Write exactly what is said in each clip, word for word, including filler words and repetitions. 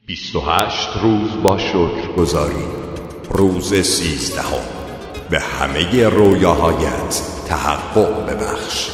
بیست و هشت روز با شکرگزاری. روز سیزدهم. به همه رویاهایت تحقق ببخش.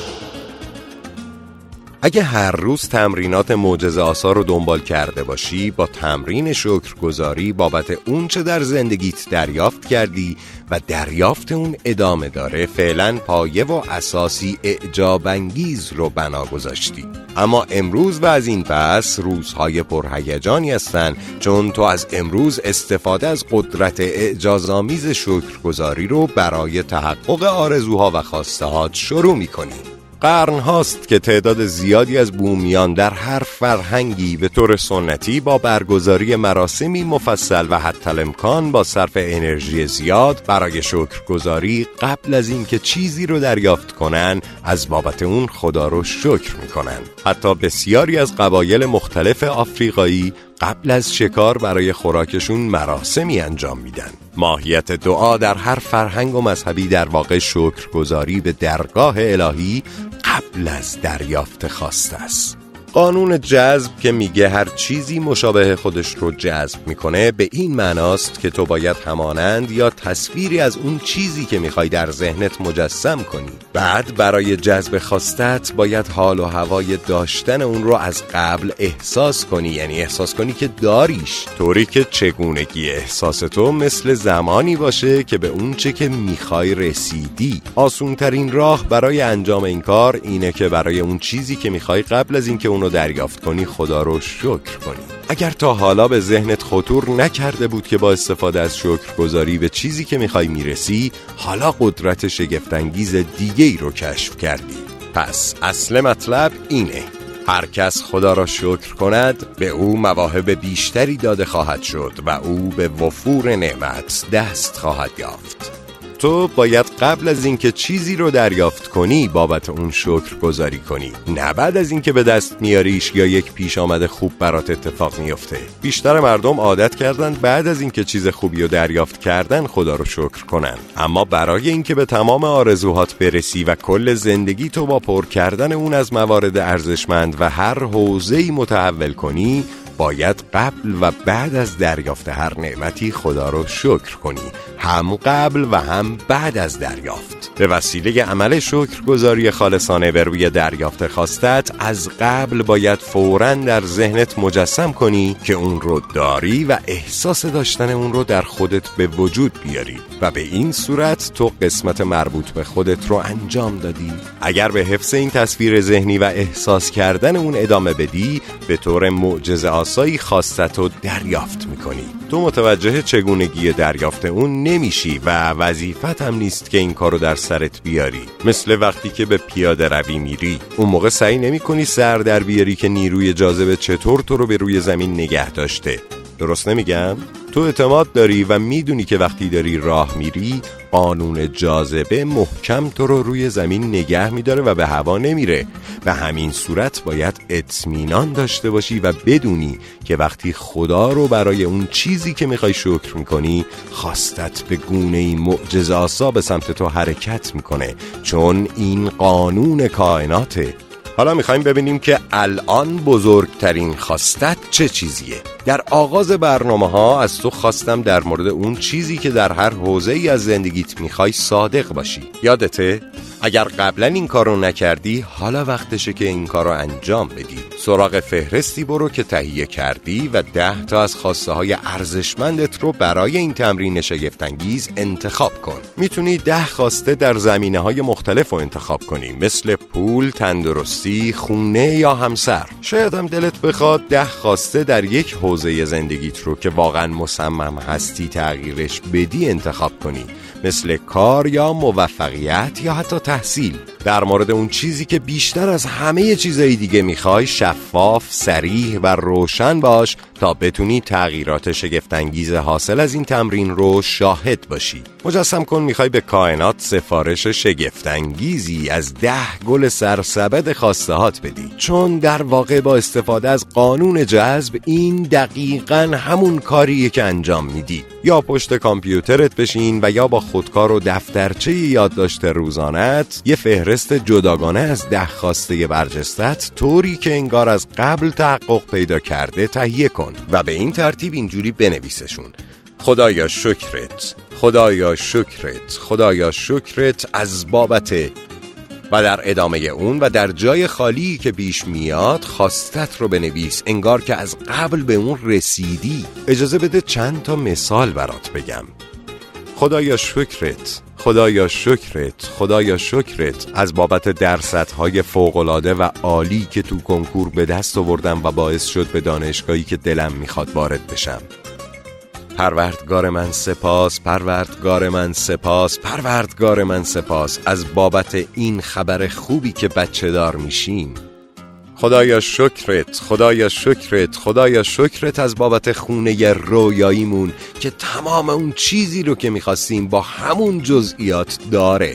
اگه هر روز تمرینات معجزه آسا رو دنبال کرده باشی، با تمرین شکرگزاری بابت اون چه در زندگیت دریافت کردی و دریافت اون ادامه داره، فعلا پایه و اساسی اعجاب انگیز رو بنا گذاشتی. اما امروز و از این پس روزهای پرهیجانی هستن، چون تو از امروز استفاده از قدرت اعجازآمیز شکرگزاری رو برای تحقق آرزوها و خواستهات شروع می‌کنی. قرن هاست که تعداد زیادی از بومیان در هر فرهنگی به طور سنتی با برگزاری مراسمی مفصل و حتی الامکان با صرف انرژی زیاد برای شکرگزاری قبل از اینکه چیزی رو دریافت کنن از بابت اون خدا رو شکر میکنن. حتی بسیاری از قبایل مختلف آفریقایی قبل از شکار برای خوراکشون مراسمی انجام میدن. ماهیت دعا در هر فرهنگ و مذهبی در واقع شکرگزاری به درگاه الهی قبل از دریافت خواسته است. قانون جذب که میگه هر چیزی مشابه خودش رو جذب میکنه، به این معناست که تو باید همانند یا تصویری از اون چیزی که میخوای در ذهنت مجسم کنی. بعد برای جذب خواستت باید حال و هوای داشتن اون رو از قبل احساس کنی، یعنی احساس کنی که داریش، طوری که چگونگی احساس تو مثل زمانی باشه که به اون چه که میخوای رسیدی. آسون ترین راه برای انجام این کار اینه که برای اون چیزی که میخوای قبل از اینکه اونو دریافت کنی خدا رو شکر کنی. اگر تا حالا به ذهنت خطور نکرده بود که با استفاده از شکرگزاری به چیزی که میخوای میرسی، حالا قدرت شگفت‌انگیز دیگه ای رو کشف کردی. پس اصل مطلب اینه: هر کس خدا را شکر کند به او مواهب بیشتری داده خواهد شد و او به وفور نعمت دست خواهد یافت. تو باید قبل از اینکه چیزی رو دریافت کنی بابت اون شکر گذاری کنی، نه بعد از اینکه به دست میاریش یا یک پیش آمد خوب برات اتفاق میفته. بیشتر مردم عادت کردن بعد از اینکه چیز خوبی رو دریافت کردن خدا رو شکر کنن. اما برای اینکه به تمام آرزوهات برسی و کل زندگی تو با پر کردن اون از موارد ارزشمند و هر حوزه‌ای متحول کنی، باید قبل و بعد از دریافت هر نعمتی خدا رو شکر کنی، هم قبل و هم بعد از دریافت. به وسیله عمل شکرگزاری خالصانه بر روی دریافت خواستت، از قبل باید فوراً در ذهنت مجسم کنی که اون رو داری و احساس داشتن اون رو در خودت به وجود بیاری و به این صورت تو قسمت مربوط به خودت رو انجام دادی. اگر به حفظ این تصویر ذهنی و احساس کردن اون ادامه بدی، به طور معجزه آسایی خواستت رو دریافت میکنی. تو متوجه چگونگی دریافت اون نمیشی و وظیفت هم نیست که این کارو در سرت بیاری. مثل وقتی که به پیاده روی میری، اون موقع سعی نمی کنی سر در بیاری که نیروی جاذبه چطور تو رو به روی زمین نگه داشته. درست نمیگم؟ تو اعتماد داری و میدونی که وقتی داری راه میری، قانون جاذبه محکم تو رو روی زمین نگه میداره و به هوا نمیره. به همین صورت باید اطمینان داشته باشی و بدونی که وقتی خدا رو برای اون چیزی که میخوای شکر میکنی، خواستت به گونه‌ای معجزه آسا به سمت تو حرکت میکنه، چون این قانون کائناته. حالا میخوایم ببینیم که الان بزرگترین خواستت چه چیزیه. در آغاز برنامه ها از تو خواستم در مورد اون چیزی که در هر حوزه‌ای از زندگیت میخوای صادق باشی. یادته؟ اگر قبلا این کارو نکردی، حالا وقتشه که این کارو انجام بدی. سراغ فهرستی برو که تهیه کردی و ده تا از خواسته های ارزشمندت رو برای این تمرین شگفت‌انگیز انتخاب کن. میتونی ده خواسته در زمینه های مختلف رو انتخاب کنی، مثل پول، تندرستی، خونه یا همسر. شاید هم دلت بخواد ده خواسته در یک حوزه زندگیت رو که واقعا مصمم هستی تغییرش بدی انتخاب کنی، مثل کار یا موفقیت یا حتی تحصیل. در مورد اون چیزی که بیشتر از همه چیزهای دیگه میخوای شفاف، صریح و روشن باش تا بتونی تغییرات شگفت‌انگیز حاصل از این تمرین رو شاهد باشی. مجسم کن میخوای به کائنات سفارش شگفت‌انگیزی از ده گل سرسبد خواستهات بدی، چون در واقع با استفاده از قانون جذب این دقیقاً همون کاریه که انجام میدی. یا پشت کامپیوترت بشین و یا با خودکار و دفترچه یادداشت روزانت یه فهرست جداگانه از ده خواسته برجستت طوری که انگار از قبل تحقق پیدا کرده تهیه کن و به این ترتیب اینجوری بنویسشون: خدایا شکرت، خدایا شکرت، خدایا شکرت از بابت، و در ادامه اون و در جای خالی که پیش میاد خواستت رو بنویس انگار که از قبل به اون رسیدی. اجازه بده چند تا مثال برات بگم. خدایا شکرت، خدایا شکرت، خدایا شکرت از بابت درصدهای فوق‌العاده و عالی که تو کنکور به دست آوردم و باعث شد به دانشگاهی که دلم میخواد وارد بشم. پروردگار من سپاس، پروردگار من سپاس، پروردگار من سپاس از بابت این خبر خوبی که بچه دار میشیم. خدایا شکرت، خدایا شکرت، خدایا شکرت از بابت خونه رویاییمون که تمام اون چیزی رو که میخواستیم با همون جزئیات داره.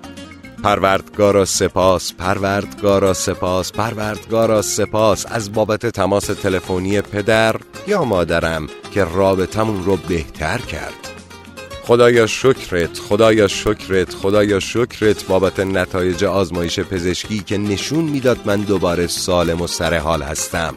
پروردگارا سپاس، پروردگارا سپاس، پروردگارا سپاس از بابت تماس تلفنی پدر یا مادرم که رابطمون رو بهتر کرد. خدایا شکرت، خدایا شکرت، خدایا شکرت بابت نتایج آزمایش پزشکی که نشون میداد من دوباره سالم و سر حال هستم.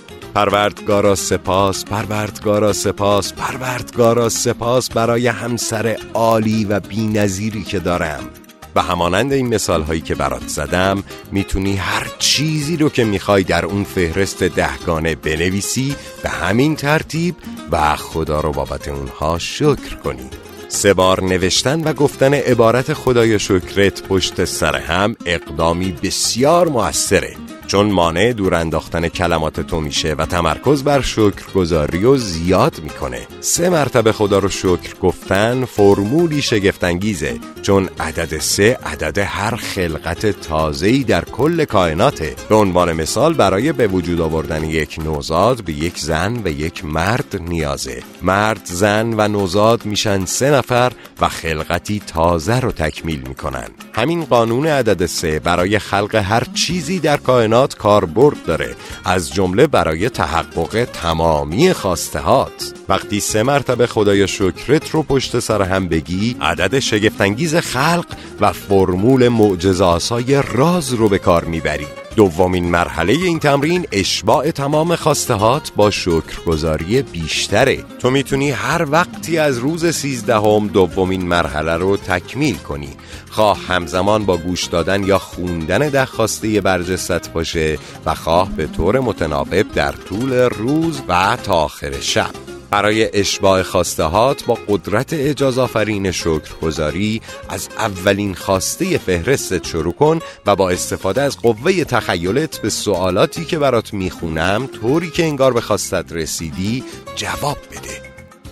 پروردگارا سپاس، پروردگارا سپاس، پروردگارا سپاس برای همسر عالی و بی‌نظیری که دارم. و همانند این مثال هایی که برات زدم میتونی هر چیزی رو که میخوای در اون فهرست دهگانه بنویسی به همین ترتیب و خدا رو بابت اونها شکر کنی. سه بار نوشتن و گفتن عبارت خدایا شکرت پشت سر هم اقدامی بسیار مؤثره، چون مانع دور انداختن کلمات تو میشه و تمرکز بر شکرگزاری رو زیاد میکنه. سه مرتبه خدا رو شکر گفتن فرمولی شگفت‌انگیزه، چون عدد سه عدد هر خلقت تازه‌ای در کل کائناته. به عنوان مثال برای به وجود آوردن یک نوزاد به یک زن و یک مرد نیازه. مرد، زن و نوزاد میشن سه نفر و خلقتی تازه رو تکمیل میکنن. همین قانون عدد سه برای خلق هر چیزی در کائنات کاربرد داره، از جمله برای تحقق تمامی خواستهات. وقتی سه مرتبه خدایا شکرت رو پشت سر هم بگی، عدد شگفت‌انگیز خلق و فرمول معجزه‌آسای راز رو به کار میبری. دومین مرحله این تمرین اشباع تمام خواستهات با شکرگزاری بیشتره. تو میتونی هر وقتی از روز سیزدهم دومین مرحله رو تکمیل کنی، خواه همزمان با گوش دادن یا خوندن ده خواسته برجستت باشه و خواه به طور متناوب در طول روز و تا آخر شب. برای اشباع خواستهات با قدرت اعجازآفرین شکرگزاری از اولین خواسته فهرستت شروع کن و با استفاده از قوه تخیلت به سوالاتی که برات میخونم طوری که انگار به خواستت رسیدی جواب بده.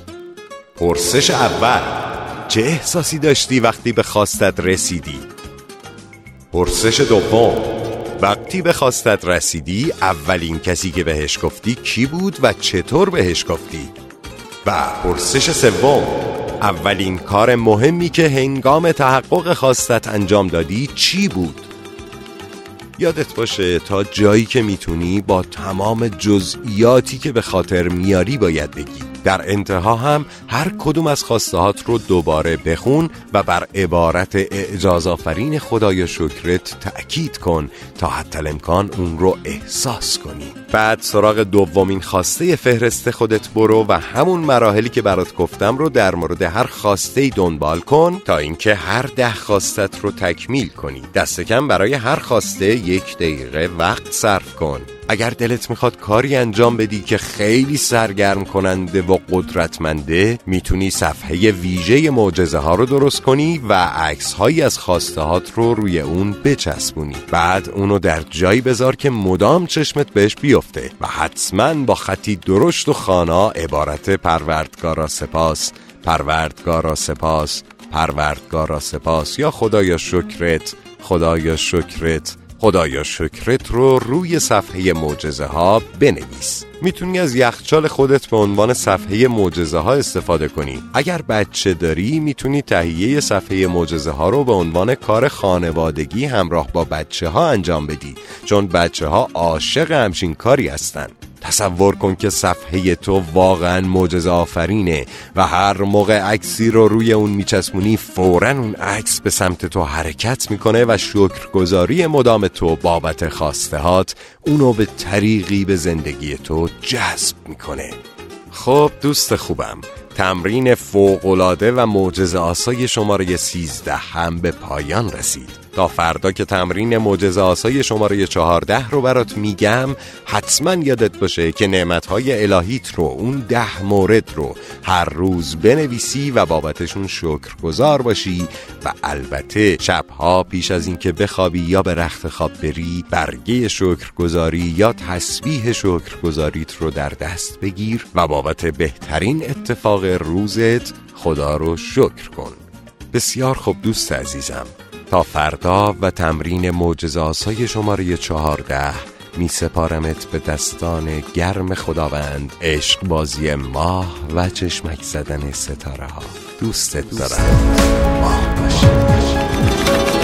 پرسش اول: چه احساسی داشتی وقتی به خواستت رسیدی؟ پرسش دوم: وقتی به خواستت رسیدی اولین کسی که بهش گفتی کی بود و چطور بهش گفتی؟ و پرسش سوم: اولین کار مهمی که هنگام تحقق خواستت انجام دادی چی بود؟ یادت باشه تا جایی که میتونی با تمام جزئیاتی که به خاطر میاری باید بگی. در انتها هم هر کدوم از خواستهات رو دوباره بخون و بر عبارت اعجازآفرین خدایا شکرت تأکید کن تا حتی الامکان اون رو احساس کنی. بعد سراغ دومین خواسته فهرست خودت برو و همون مراحلی که برات گفتم رو در مورد هر خواسته دنبال کن تا اینکه هر ده خواستت رو تکمیل کنی. دست کم برای هر خواسته یک دقیقه وقت صرف کن. اگر دلت میخواد کاری انجام بدی که خیلی سرگرم کننده و قدرتمنده، میتونی صفحه ویژه معجزه ها رو درست کنی و عکس هایی از خواسته هات رو روی اون بچسبونی. بعد اونو در جایی بذار که مدام چشمت بهش بیفته و حتما با خطی درشت و خوانا عبارت پروردگارا سپاس، پروردگارا سپاس، پروردگارا سپاس یا خدایا شکرت، خدایا شکرت، خدایا شکرت رو روی صفحه معجزه ها بنویس. میتونی از یخچال خودت به عنوان صفحه معجزه ها استفاده کنی. اگر بچه داری میتونی تهیه صفحه معجزه ها رو به عنوان کار خانوادگی همراه با بچه ها انجام بدی، چون بچه ها عاشق همچین کاری هستن. تصور کن که صفحه تو واقعا معجزه آفرینه و هر موقع عکسی رو روی اون میچسبونی فوراً اون عکس به سمت تو حرکت میکنه و شکرگزاری مدام تو بابت خواستهات اونو به طریقی به زندگی تو جذب میکنه. خب دوست خوبم، تمرین فوق‌العاده و معجزه آسای شماره سیزده هم به پایان رسید. تا فردا که تمرین معجزه آسای شماره چهارده رو برات میگم، حتما یادت باشه که نعمتهای الهیت رو، اون ده مورد رو هر روز بنویسی و بابتشون شکرگزار باشی و البته شبها پیش از اینکه بخوابی یا به رخت خواب بری، برگه شکرگزاری یا تسبیح شکرگزاریت رو در دست بگیر و بابت بهترین اتفاق روزت خدا رو شکر کن. بسیار خوب دوست عزیزم، تا فردا و تمرین معجزه آسای شماره چهارده می سپارمت به دستان گرم خداوند، عشق بازی ماه و چشمک زدن ستاره ها. دوستت دارم. ماه باشی.